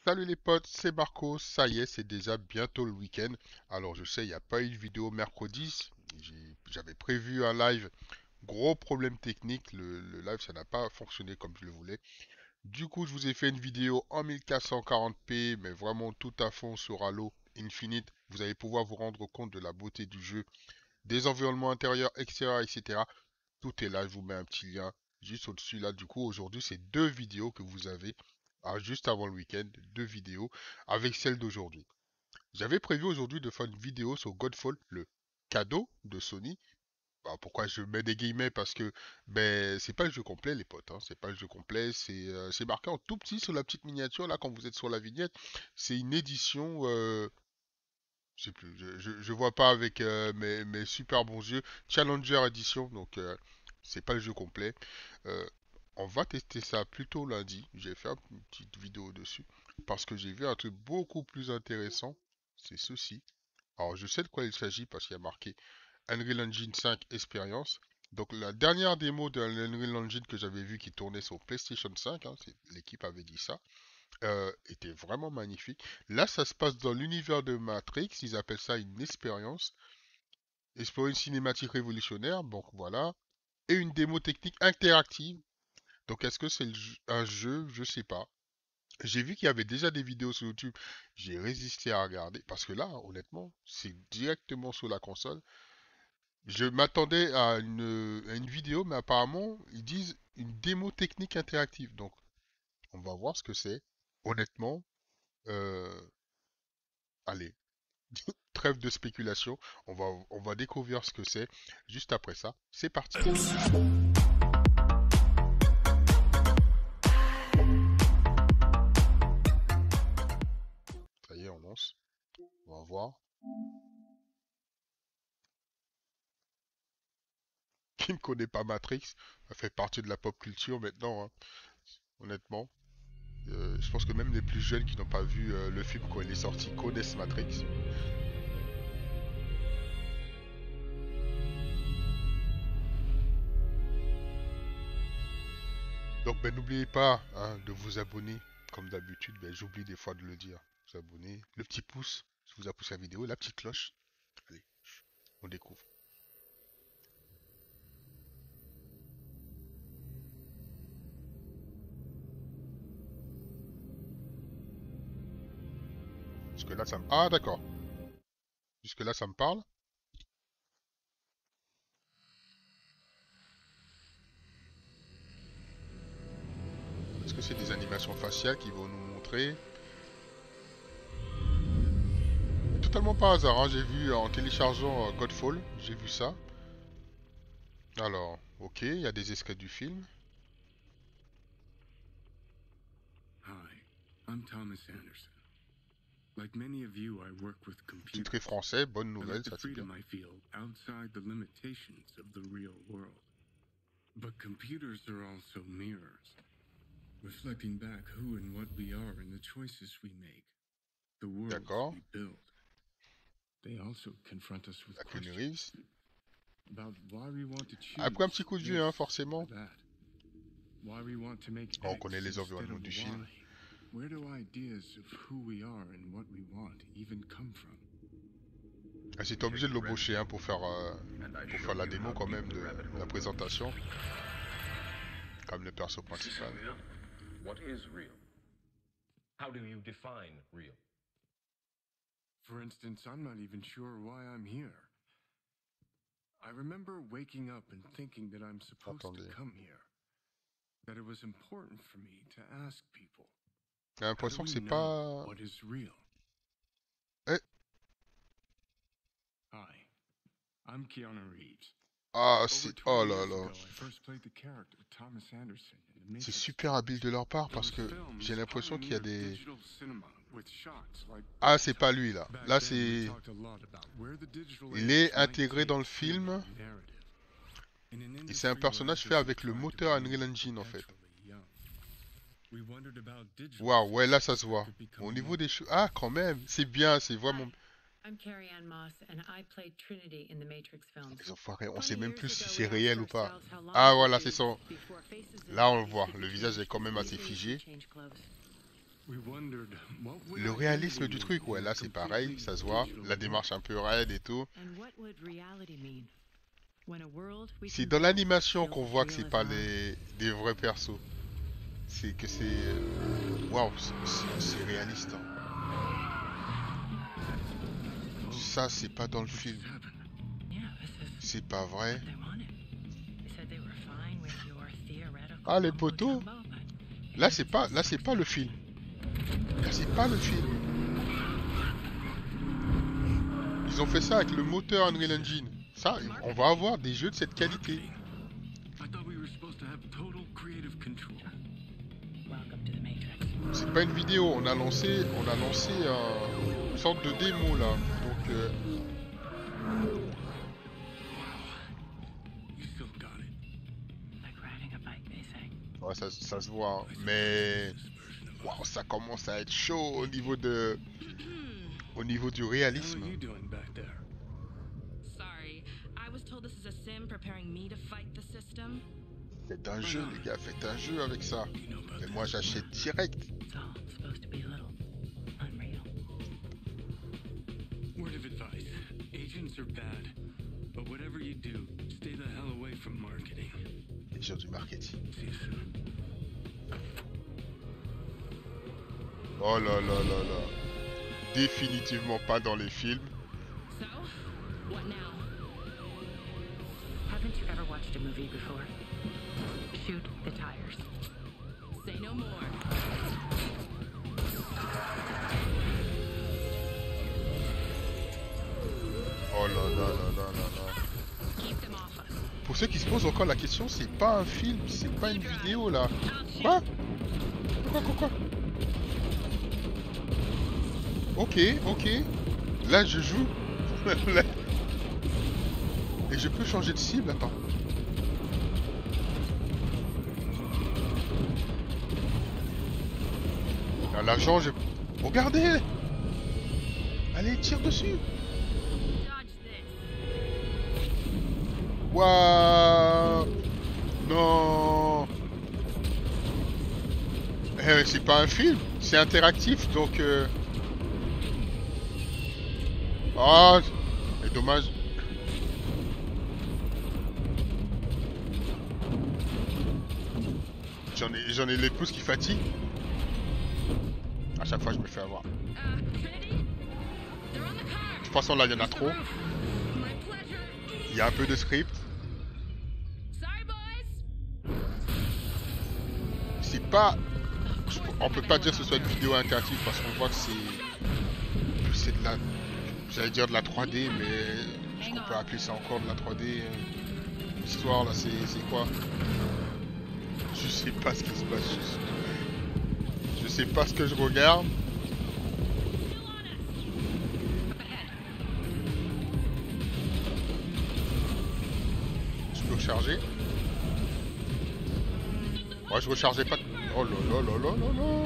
Salut les potes, c'est Marco. Ça y est, c'est déjà bientôt le week-end. Alors je sais, il n'y a pas eu de vidéo mercredi. J'avais prévu un live. Gros problème technique. Le live, ça n'a pas fonctionné comme je le voulais. Du coup, je vous ai fait une vidéo en 1440p, mais vraiment tout à fond sur Halo Infinite. Vous allez pouvoir vous rendre compte de la beauté du jeu, des environnements intérieurs, extérieurs, etc. Tout est là. Je vous mets un petit lien juste au-dessus là. Du coup, aujourd'hui, c'est deux vidéos que vous avez juste avant le week-end, deux vidéos avec celle d'aujourd'hui. J'avais prévu aujourd'hui de faire une vidéo sur Godfall, le cadeau de Sony. Bah, pourquoi je mets des guillemets? Parce que ben c'est pas le jeu complet les potes, hein. C'est pas le jeu complet, c'est marqué en tout petit sur la petite miniature là quand vous êtes sur la vignette. C'est une édition, je sais plus, je vois pas avec mes super bons yeux. Challenger Edition, donc c'est pas le jeu complet. Euh, on va tester ça plutôt lundi. J'ai fait une petite vidéo dessus. Parce que j'ai vu un truc beaucoup plus intéressant. C'est ceci. Alors je sais de quoi il s'agit parce qu'il y a marqué Unreal Engine 5 Experience. Donc la dernière démo de Unreal Engine que j'avais vu qui tournait sur PlayStation 5, hein, l'équipe avait dit ça, était vraiment magnifique. Là, ça se passe dans l'univers de Matrix. Ils appellent ça une expérience. Explorer une cinématique révolutionnaire. Donc voilà. Et une démo technique interactive. Donc est-ce que c'est un jeu? Je sais pas. J'ai vu qu'il y avait déjà des vidéos sur YouTube. J'ai résisté à regarder. Parce que là, honnêtement, c'est directement sur la console. Je m'attendais à une vidéo, mais apparemment, ils disent une démo technique interactive. Donc, on va voir ce que c'est. Honnêtement, euh, allez, trêve de spéculation. On va découvrir ce que c'est. Juste après ça, c'est parti. Ça y est, on lance. On va voir. Qui ne connaît pas Matrix? Ça fait partie de la pop culture maintenant, hein, honnêtement. Je pense que même les plus jeunes qui n'ont pas vu le film quand il est sorti connaissent Matrix. Donc ben, n'oubliez pas hein, de vous abonner. Comme d'habitude, ben, j'oublie des fois de le dire. Vous abonner. Le petit pouce, si vous a poussé la vidéo, la petite cloche. Allez, on découvre. Jusque là, ça me... Ah, d'accord. Jusque là, ça me parle. Est-ce que c'est des animations faciales qui vont nous montrer? Totalement par hasard, hein, j'ai vu en téléchargeant Godfall, j'ai vu ça. Alors, ok, il y a des extraits du film. Hi, I'm Thomas Anderson. Like many of you, I work with Titré computers. français, bonne I nouvelle, like the ça c'est bien. freedom I feel outside the limitations of the real world. But computers are also mirrors, reflecting back who and what we are and the choices we make, the worlds D'accord. we build. They also confront us with La Keanu questions Reeves. about why we want to Après un choose petit coup de vue, this hein, or forcément. that, why we want to make On connaît X les instead environnements of du Y. film. Where do ideas of who we are and what we want even come from? Ah, j'étais obligé de l'embaucher hein, pour faire la démo quand même de la présentation, comme le perso Is this principal. real? What is real? How do you define real? For instance, I'm not even sure why I'm here. I remember waking up and thinking that I'm supposed to Attendez. come here. That it was important for me to ask people, J'ai how do l'impression que we c'est know pas... what is real? Eh, Hi, I'm Keanu Reeves. ah, Over c'est... 20 Oh là years là. ago, I first played the character Thomas Anderson in the C'est Matrix super habile de trilogy. leur part parce Those que j'ai films l'impression qu'il y a pioneered des... digital cinema with shots like Ah, c'est that. pas lui là. Back Là, then, we c'est... talked a lot about where the digital Il age est might intégré dans take le cinema film. and narrative. In an Et c'est un industry where I personnage fait just avec le tried to moteur Unreal remain Engine en fait. perpetually young. We wondered about digital Waouh, ouais, là ça faces se that voit. could become Au niveau des immortal. choses... Ah, quand même, c'est bien, c'est vraiment... Hi, I'm Carrie Ann Moss, and I played Trinity in the Matrix films. Les enfoirés, on 20 sait même years plus si ago, c'est we asked réel ou pas. ourselves how long Ah, it would voilà, c'est be son... before faces and Là, on le bodies voit. could Le be visage est changed quand as même assez easily as we figé. change clothes. Le réalisme du truc, ouais, là c'est pareil, ça se voit. La démarche un peu raide et tout. C'est dans l'animation qu'on voit que c'est pas des vrais persos. C'est que c'est... Waouh, c'est réaliste. Hein. Ça, c'est pas dans le film. C'est pas vrai. Ah, les poteaux. Là, c'est pas le film. Là, c'est pas le film. Ils ont fait ça avec le moteur Unreal Engine. Ça, on va avoir des jeux de cette qualité. C'est pas une vidéo, on a lancé une sorte de démo là. Donc ouais, ça se voit, hein. Mais wow, ça commence à être chaud au niveau du réalisme. Faites un jeu, les gars, faites un jeu avec ça. Mais moi, j'achète direct. Word of advice. Agents are bad. But whatever you do, stay the hell away from marketing. Les gens du marketing. See you soon. Oh là là là là. Définitivement pas dans les films. So, what now? Haven't you ever watched a movie before? Shoot the tires. Say no more. Oh là là là là là là. Pour ceux qui se posent encore la question, c'est pas un film, c'est pas une vidéo là. Quoi? Quoi? Ok. Là je joue. Et je peux changer de cible, attends. L'agent, je... Regardez! Allez, tire dessus! Waouh! Non! C'est pas un film, c'est interactif, donc... Oh! C'est dommage. J'en ai les pouces qui fatiguent. À chaque fois, je me fais avoir. De toute façon, là, il y en a trop. Il y a un peu de script. C'est pas... On peut pas dire que ce soit une vidéo interactive parce qu'on voit que c'est de la... J'allais dire de la 3D, mais... Je peux appeler ça encore de la 3D. L'histoire, là, c'est quoi? Je sais pas ce qui se passe. Je sais pas ce que je regarde. Je peux recharger. Ouais, je rechargeais pas. Oh là là là là là là.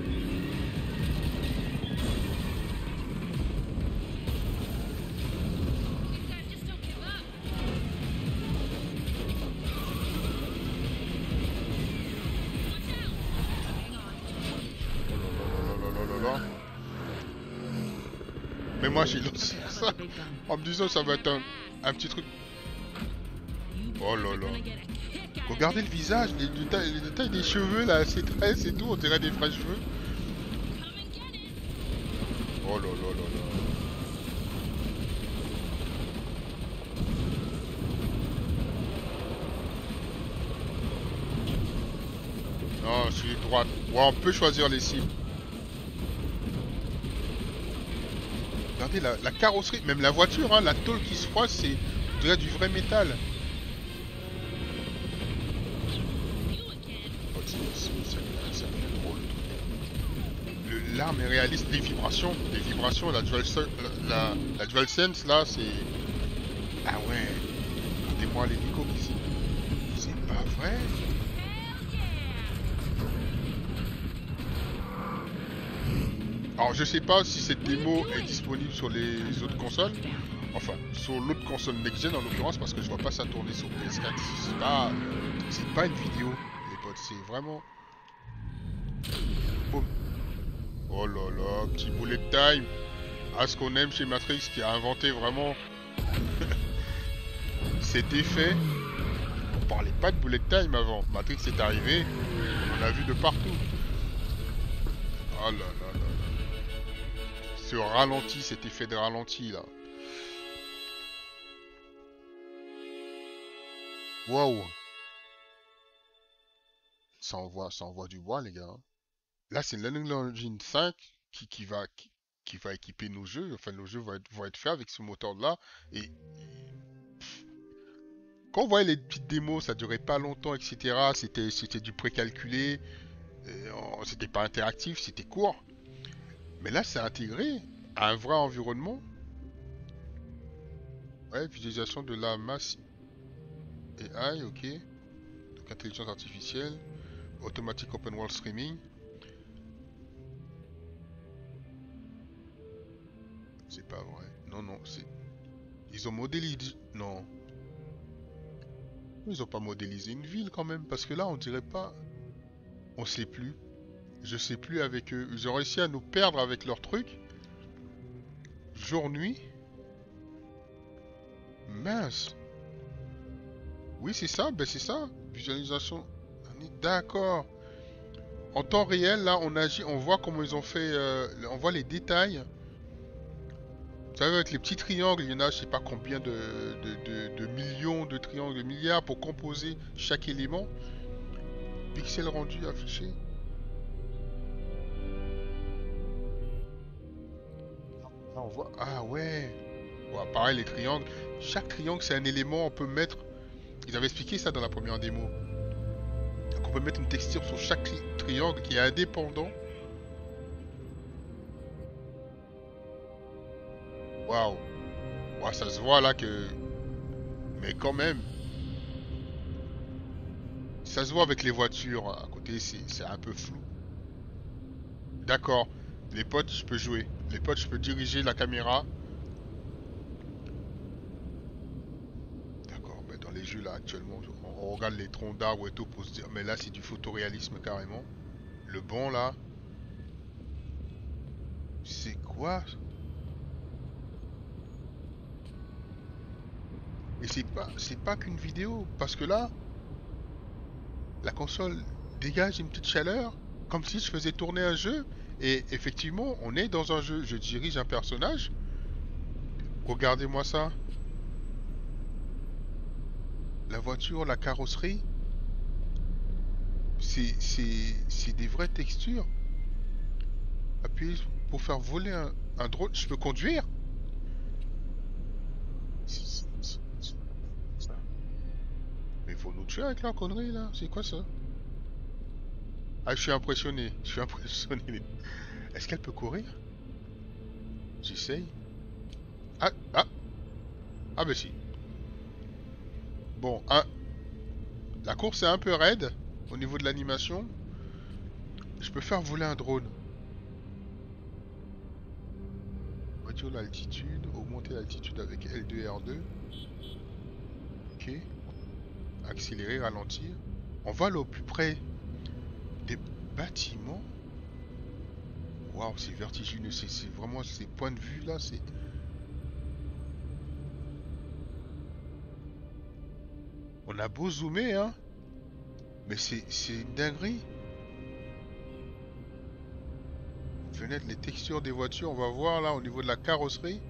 Mais moi j'ai lancé ça en me disant ça va être un petit truc. Oh là là. Regardez le visage, les détails des cheveux là, ses tresses et tout, on dirait des vrais cheveux. Oh là là là là. Non, je suis droite. Ouais, on peut choisir les cibles. Regardez la carrosserie, même la voiture, hein, la tôle qui se froisse, c'est déjà du vrai métal. L'arme est réaliste, les vibrations, la DualSense là, c'est... Ah ouais, regardez-moi l'hélico ici. C'est pas vrai. Alors je sais pas si cette démo est disponible sur les autres consoles. Enfin, sur l'autre console next-gen en l'occurrence, parce que je vois pas ça tourner sur PS4. C'est pas une vidéo, les potes, c'est vraiment... Boum. Oh, petit bullet time. Ah, ce qu'on aime chez Matrix, qui a inventé vraiment cet effet. On parlait pas de bullet time avant. Matrix est arrivé, on a vu de partout. Oh là là là là. Ce ralenti, cet effet de ralenti là. Waouh. Ça envoie du bois les gars. Là c'est l'Unreal Engine 5 qui va équiper nos jeux. Enfin nos jeux vont être faits avec ce moteur là. Et quand on voyait les petites démos, ça durait pas longtemps, etc. C'était du précalculé. C'était pas interactif, c'était court. Mais là, c'est intégré à un vrai environnement. Ouais, visualisation de la masse AI, ok. Donc intelligence artificielle. Automatic Open World Streaming. C'est pas vrai. Non, non, c'est... Ils ont modélisé... Non. Ils ont pas modélisé une ville quand même. Parce que là, on dirait pas... On sait plus. Je sais plus avec eux. Ils ont réussi à nous perdre avec leur truc. Jour-nuit. Mince. Oui, c'est ça. Ben, c'est ça. Visualisation. On est d'accord. En temps réel, là, on agit. On voit comment ils ont fait. On voit les détails. Vous savez, avec les petits triangles, il y en a, je sais pas combien de millions de triangles, de milliards pour composer chaque élément. Pixels rendus affichés. Là, on voit. Ah ouais. Bon, pareil, les triangles. Chaque triangle, c'est un élément. On peut mettre. Ils avaient expliqué ça dans la première démo. Donc, on peut mettre une texture sur chaque triangle qui est indépendant. Waouh. Ouais, ça se voit là que. Mais quand même. Ça se voit avec les voitures à côté, c'est un peu flou. D'accord. Les potes, je peux jouer. Les potes, je peux diriger la caméra. D'accord, mais dans les jeux là actuellement, on regarde les troncs d'arbres et tout pour se dire, mais là c'est du photoréalisme carrément. Le bon là, c'est quoi? Et c'est pas qu'une vidéo, parce que là, la console dégage une petite chaleur, comme si je faisais tourner un jeu. Et effectivement, on est dans un jeu. Je dirige un personnage. Regardez-moi ça. La voiture, la carrosserie. C'est des vraies textures. Appuyez pour faire voler un drone. Je peux conduire? Mais faut nous tuer avec la connerie là. C'est quoi ça? Ah, je suis impressionné. Je suis impressionné. Est-ce qu'elle peut courir? J'essaye. Ah, ah. Ah, bah si. Bon, la course est un peu raide au niveau de l'animation. Je peux faire voler un drone. Voiture l'altitude, augmenter l'altitude avec L2 et R2. Ok. Accélérer, ralentir. On va aller au plus près des bâtiments. Waouh, c'est vertigineux. C'est vraiment ces points de vue là. C'est. On a beau zoomer, hein. Mais c'est une dinguerie. Fenêtre, les textures des voitures, on va voir là au niveau de la carrosserie.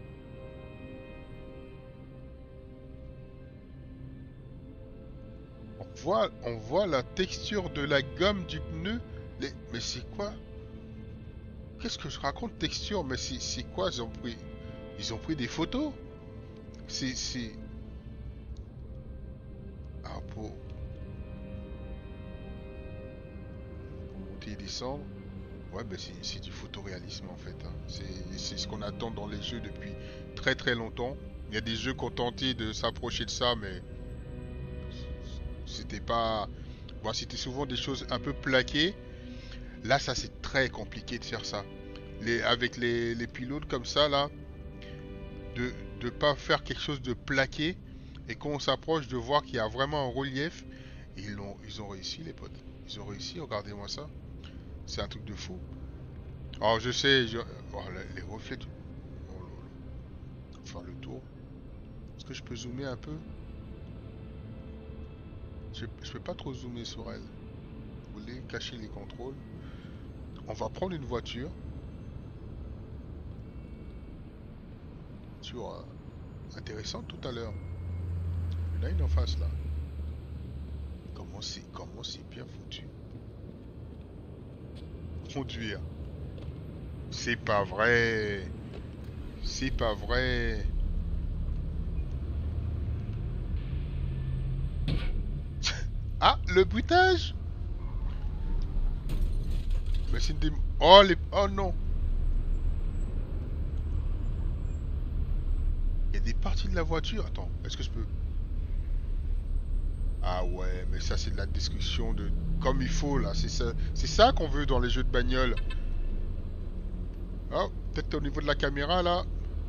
On voit la texture de la gomme du pneu. Mais c'est quoi? Qu'est-ce que je raconte texture? Mais c'est quoi? Ils ont pris des photos? C'est... Ah, pour monter et descendre. Ouais, ben c'est du photoréalisme en fait, hein. C'est ce qu'on attend dans les jeux depuis très très longtemps. Il y a des jeux qui ont tenté de s'approcher de ça, mais c'était pas... Bon, c'était souvent des choses un peu plaquées. Là, ça c'est très compliqué de faire ça. Avec les pilotes comme ça, là, de pas faire quelque chose de plaqué. Et quand on s'approche de voir qu'il y a vraiment un relief, ils ont réussi les potes. Ils ont réussi, regardez-moi ça. C'est un truc de fou. Alors je sais, oh, les reflets du... Oh là là. Faire le tour. Est-ce que je peux zoomer un peu? Je peux pas trop zoomer sur elle. Vous voulez cacher les contrôles? On va prendre une voiture. Voiture intéressante tout à l'heure. Il y en a une en face là. Comment c'est bien foutu. Conduire. C'est pas vrai. C'est pas vrai. Ah, le bruitage. Mais c'est une démo. Oh, les... Oh non. Il y a des parties de la voiture. Attends, est-ce que je peux... Ah ouais, mais ça c'est de la destruction de... Comme il faut là, c'est ça qu'on veut dans les jeux de bagnole. Oh, peut-être au niveau de la caméra là.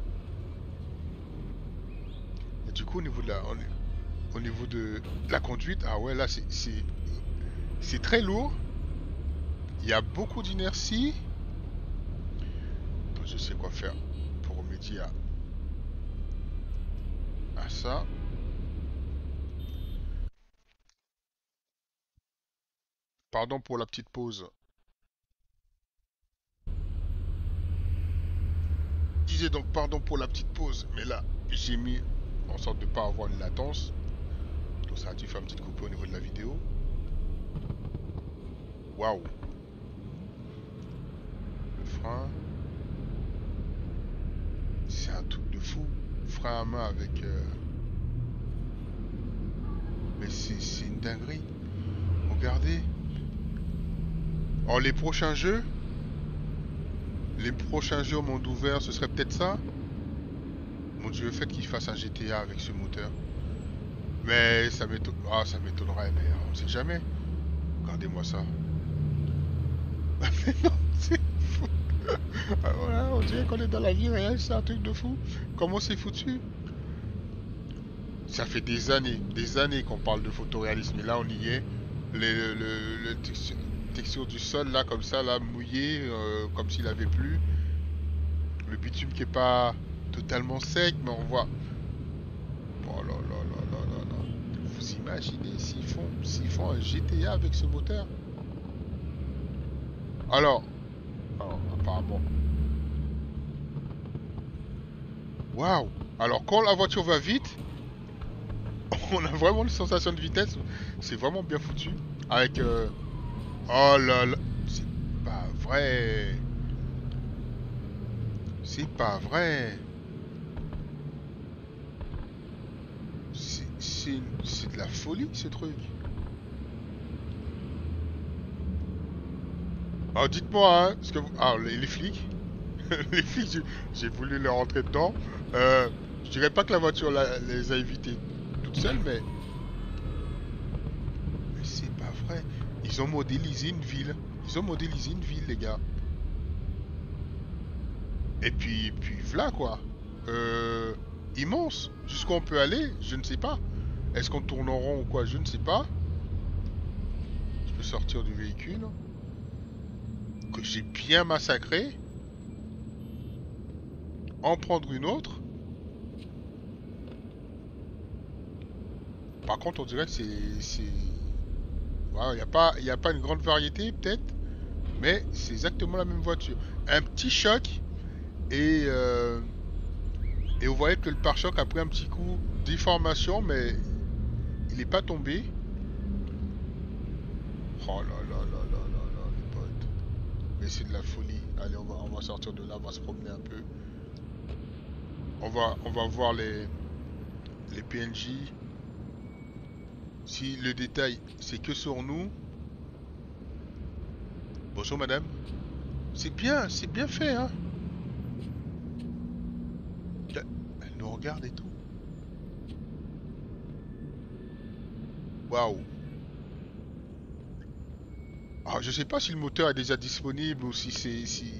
Et du coup au niveau de la... Au niveau de la conduite, ah ouais là c'est très lourd. Il y a beaucoup d'inertie. Je sais quoi faire pour remédier à ça. Pardon pour la petite pause. Je disais donc pardon pour la petite pause, mais là j'ai mis en sorte de ne pas avoir une latence. Donc ça a dû faire une petite coupure au niveau de la vidéo. Waouh. Le frein. C'est un truc de fou. Frein à main avec... Mais c'est une dinguerie. Regardez. Oh, les prochains jeux au monde ouvert, ce serait peut-être ça. Mon Dieu, le fait qu'il fasse un GTA avec ce moteur. Mais ça m'étonnerait, mais on sait jamais. Regardez-moi ça. Mais non, c'est fou. Ah, voilà, on dirait qu'on est dans la vie réelle, c'est un truc de fou. Comment c'est foutu? Ça fait des années qu'on parle de photoréalisme et là on y est. Le texture du sol là comme ça là mouillé comme s'il avait plu. Le bitume qui est pas totalement sec mais on voit. Oh là là là là là là. Vous imaginez s'ils font un GTA avec ce moteur? Alors apparemment. Waouh. Alors quand la voiture va vite, on a vraiment une sensation de vitesse. C'est vraiment bien foutu. Avec... Oh là là. C'est pas vrai. C'est pas vrai. C'est de la folie ce truc. Alors dites-moi, hein, parce que ah, les flics. Les flics, j'ai voulu leur rentrer dedans. Je dirais pas que la voiture les a évités toute seule, mais... Mais c'est pas vrai. Ils ont modélisé une ville. Les gars. Et puis voilà quoi. Immense. Jusqu'où on peut aller, je ne sais pas. Est-ce qu'on tourne en rond ou quoi, je ne sais pas. Je peux sortir du véhicule. Que j'ai bien massacré. En prendre une autre. Par contre, on dirait que c'est... Voilà, il n'y a pas une grande variété, peut-être. Mais c'est exactement la même voiture. Un petit choc. Et vous voyez que le pare-choc a pris un petit coup de déformation, mais il n'est pas tombé. Oh là là là là là là, les potes. Mais c'est de la folie. Allez, on va sortir de là, on va se promener un peu. On va voir les PNJ. Si le détail, c'est que sur nous. Bonjour madame. C'est bien fait, hein. Elle nous regarde et tout. Waouh. Ah, je sais pas si le moteur est déjà disponible ou si s'il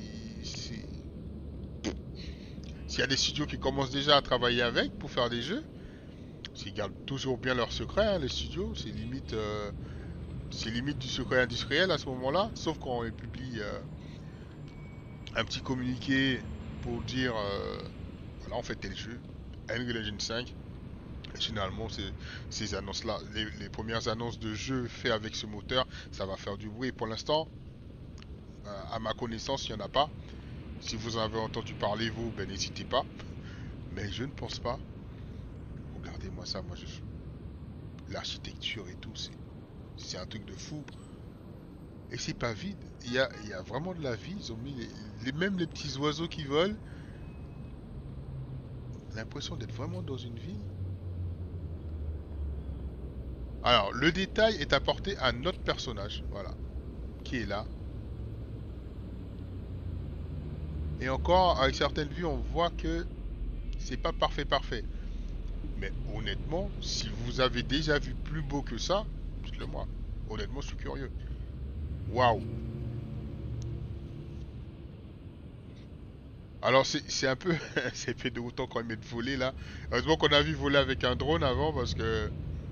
y a des studios qui commencent déjà à travailler avec pour faire des jeux. Ils gardent toujours bien leur secret, hein, les studios. C'est limite du secret industriel à ce moment-là. Sauf quand on publie un petit communiqué pour dire voilà, on fait tel jeu, Unreal Engine 5. Et généralement, ces annonces-là, les premières annonces de jeux faits avec ce moteur, ça va faire du bruit. Pour l'instant, à ma connaissance, il n'y en a pas. Si vous en avez entendu parler, vous, ben n'hésitez pas. Mais je ne pense pas. Regardez-moi ça, moi, l'architecture et tout, c'est un truc de fou. Et c'est pas vide. Il y a vraiment de la vie. Ils ont mis même les petits oiseaux qui volent. L'impression d'être vraiment dans une ville. Alors, le détail est apporté à notre personnage, voilà, qui est là. Et encore, avec certaines vues, on voit que c'est pas parfait. Mais honnêtement, si vous avez déjà vu plus beau que ça, dites-le moi. Honnêtement, je suis curieux. Waouh! Alors, c'est un peu... c'est fait de autant quand même être volé là. Heureusement qu'on a vu voler avec un drone avant parce que...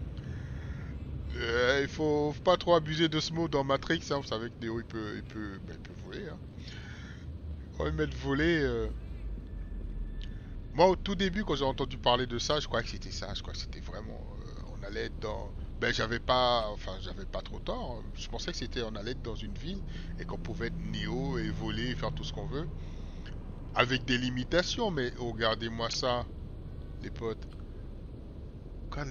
il faut pas trop abuser de ce mot dans Matrix, hein. Vous savez que Neo il peut voler, hein. Quand même être volé... Moi, au tout début, quand j'ai entendu parler de ça, je croyais que c'était ça. Je crois que c'était vraiment... on allait être dans... Ben, j'avais pas trop tort, hein. Je pensais que c'était... On allait être dans une ville et qu'on pouvait être Neo et voler, faire tout ce qu'on veut. Avec des limitations, mais regardez-moi ça, les potes. Quand,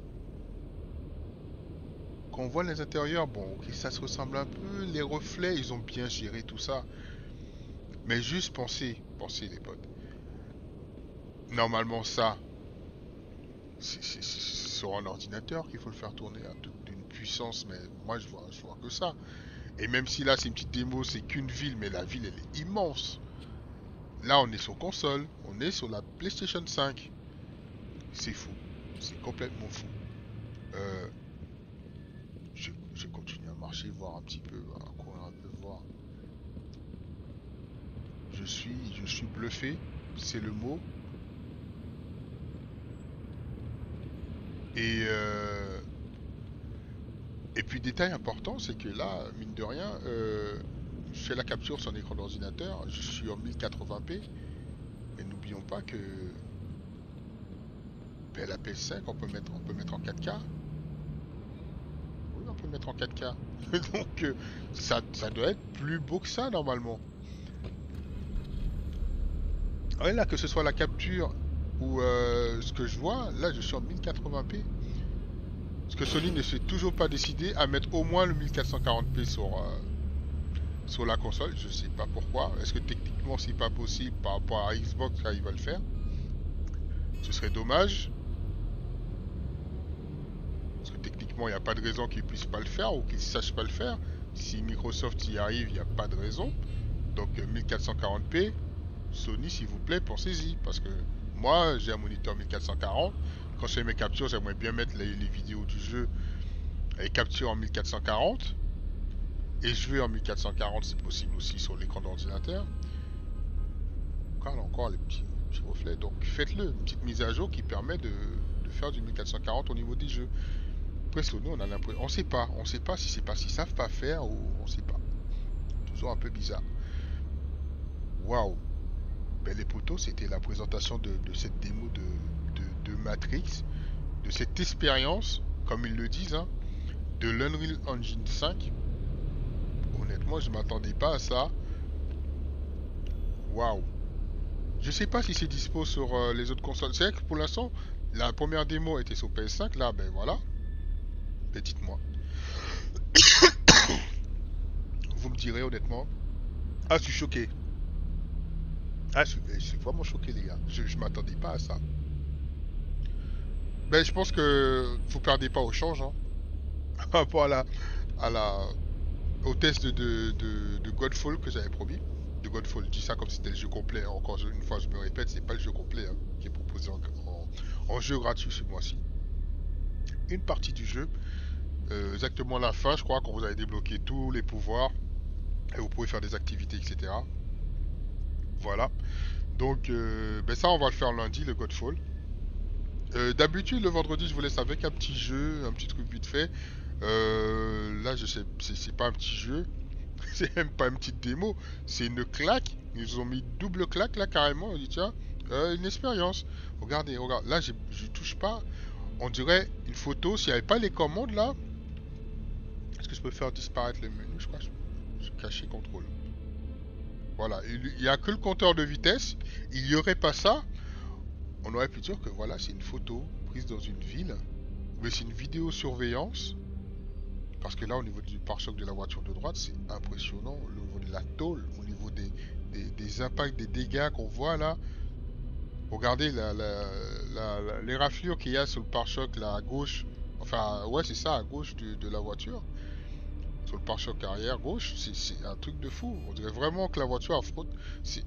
quand on voit les intérieurs, bon, ok, ça se ressemble un peu. Les reflets, ils ont bien géré tout ça. Mais juste pensez, les potes. Normalement, ça, c'est sur un ordinateur qu'il faut le faire tourner à d'une puissance, mais moi je vois que ça. Et même si là c'est une petite démo, c'est qu'une ville, mais la ville elle est immense. Là on est sur console, on est sur la PlayStation 5. C'est fou, c'est complètement fou. Euh, je continue à marcher, voir un petit peu, à courir un peu, voir. Je suis bluffé, c'est le mot. Et Et puis détail important, c'est que là, mine de rien, je fais la capture sur un écran d'ordinateur, je suis en 1080p, mais n'oublions pas que ben, la PS5, on peut mettre en 4K. Oui, on peut mettre en 4K. Donc ça doit être plus beau que ça normalement. Ouais, là, que ce soit la capture ou ce que je vois, là je suis en 1080p. Parce que Sony ne s'est toujours pas décidé à mettre au moins le 1440p sur la console. Je sais pas pourquoi. Est-ce que techniquement c'est pas possible par rapport à Xbox, là ils veulent le faire? Ce serait dommage. Parce que techniquement il n'y a pas de raison qu'ils puissent pas le faire ou qu'ils sachent pas le faire. Si Microsoft y arrive, il n'y a pas de raison. Donc 1440p, Sony s'il vous plaît, pensez-y. Parce que moi j'ai un moniteur 1440. Quand je fais mes captures, j'aimerais bien mettre les vidéos du jeu et capture en 1440 et jouer en 1440 c'est possible aussi sur l'écran d'ordinateur. Encore les petits reflets, donc faites-le, une petite mise à jour qui permet de faire du 1440 au niveau des jeux. Après Sony, on a l'impression, on sait pas si c'est parce qu'ils savent pas faire ou on sait pas. Toujours un peu bizarre. Waouh. Ben, les potos, c'était la présentation de cette démo de Matrix, de cette expérience, comme ils le disent, hein, de l'Unreal Engine 5. Honnêtement, je m'attendais pas à ça. Waouh. Je sais pas si c'est dispo sur les autres consoles. C'est vrai que pour l'instant, la première démo était sur PS5. Là, ben voilà. Ben dites-moi. Vous me direz honnêtement. Ah, je suis choqué. Ah, je suis vraiment choqué, les gars. Je m'attendais pas à ça. Ben, je pense que vous perdez pas au change, hein. Par rapport à la, au test de Godfall que j'avais promis. De Godfall, je dis ça comme si c'était le jeu complet. Encore une fois, je me répète, c'est pas le jeu complet, hein, qui est proposé en jeu gratuit ce mois-ci. Une partie du jeu, exactement la fin, je crois, quand vous avez débloqué tous les pouvoirs et vous pouvez faire des activités, etc. Voilà. Donc, ben ça, on va le faire lundi, le Godfall. D'habitude, le vendredi, je vous laisse avec un petit jeu, un petit truc vite fait. Là, je sais, c'est pas un petit jeu. C'est même pas une petite démo, c'est une claque. Ils ont mis double claque là carrément. On dit tiens, une expérience. Regardez, regarde, là je touche pas. On dirait une photo. S'il n'y avait pas les commandes là, est-ce que je peux faire disparaître le menu? Je crois que je cacher contrôle. Voilà, il n'y a que le compteur de vitesse. Il n'y aurait pas ça. On aurait pu dire que voilà, c'est une photo prise dans une ville. Mais c'est une vidéosurveillance. Parce que là, au niveau du pare-choc de la voiture de droite, c'est impressionnant. Au niveau de la tôle, au niveau des impacts, des dégâts qu'on voit là. Regardez les raflures qu'il y a sur le pare-choc là à gauche. Enfin, ouais, c'est ça, à gauche de la voiture. Sur le pare-choc arrière gauche, c'est un truc de fou. On dirait vraiment que la voiture affronte. C'est.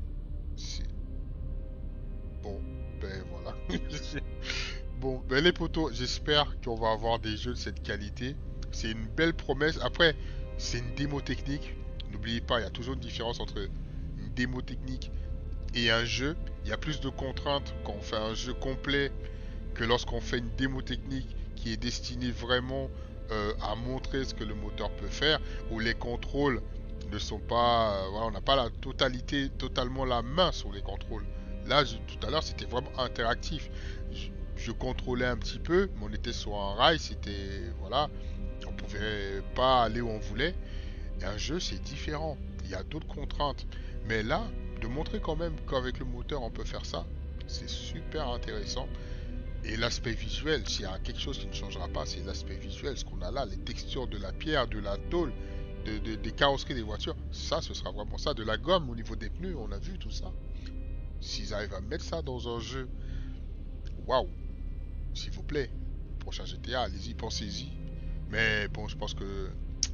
Bon, ben voilà. Bon, ben les potos, j'espère qu'on va avoir des jeux de cette qualité. C'est une belle promesse. Après, c'est une démo technique. N'oubliez pas, il y a toujours une différence entre une démo technique et un jeu. Il y a plus de contraintes quand on fait un jeu complet que lorsqu'on fait une démo technique qui est destinée vraiment à montrer ce que le moteur peut faire, où les contrôles ne sont pas... voilà, on n'a pas la totalité, totalement la main sur les contrôles. Là, tout à l'heure, c'était vraiment interactif. Je contrôlais un petit peu, mais on était sur un rail, c'était... Voilà, on pouvait pas aller où on voulait. Et un jeu, c'est différent. Il y a d'autres contraintes. Mais là, de montrer quand même qu'avec le moteur, on peut faire ça, c'est super intéressant. Et l'aspect visuel, s'il y a quelque chose qui ne changera pas, c'est l'aspect visuel. Ce qu'on a là, les textures de la pierre, de la tôle, des carrosseries des voitures, ça, ce sera vraiment ça. De la gomme au niveau des pneus, on a vu tout ça. S'ils arrivent à mettre ça dans un jeu, waouh, s'il vous plaît, prochain GTA, allez-y, pensez-y. Mais bon, je pense que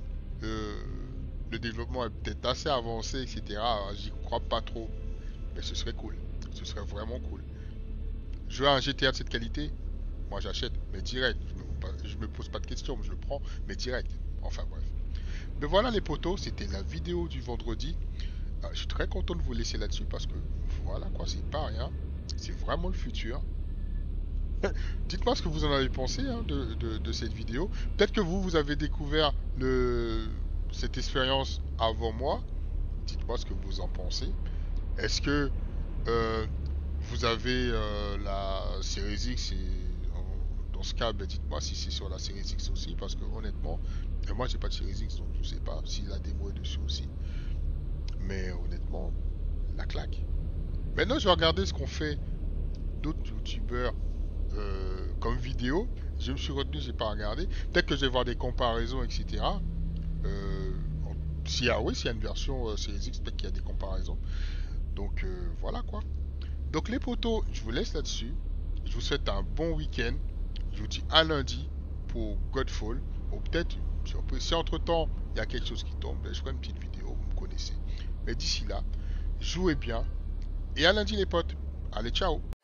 le développement est peut-être assez avancé, etc. J'y crois pas trop. Mais ce serait cool. Ce serait vraiment cool. Jouer à un GTA de cette qualité, moi j'achète, mais direct. Je me pose pas de questions, je le prends, mais direct. Enfin bref. Mais voilà les potos, c'était la vidéo du vendredi. Je suis très content de vous laisser là-dessus parce que voilà quoi, c'est pas rien. C'est vraiment le futur. Dites-moi ce que vous en avez pensé hein, de cette vidéo. Peut-être que vous avez découvert cette expérience avant moi. Dites-moi ce que vous en pensez. Est-ce que vous avez la Series X et dans ce cas, ben, dites-moi si c'est sur la Series X aussi parce que honnêtement, moi j'ai pas de Series X donc je sais pas si la démo est dessus aussi. Mais honnêtement, la claque. Maintenant je vais regarder ce qu'ont fait d'autres youtubeurs comme vidéo. Je me suis retenu, j'ai pas regardé. Peut-être que je vais voir des comparaisons, etc. S'il y a une version Series X, peut-être qu'il y a des comparaisons. Donc voilà quoi. Donc les potos, je vous laisse là-dessus. Je vous souhaite un bon week-end. Je vous dis à lundi pour Godfall. Ou peut-être, si entre-temps, il y a quelque chose qui tombe, je ferai une petite vidéo, vous me connaissez. Mais d'ici là, jouez bien. Et à lundi les potes. Allez, ciao.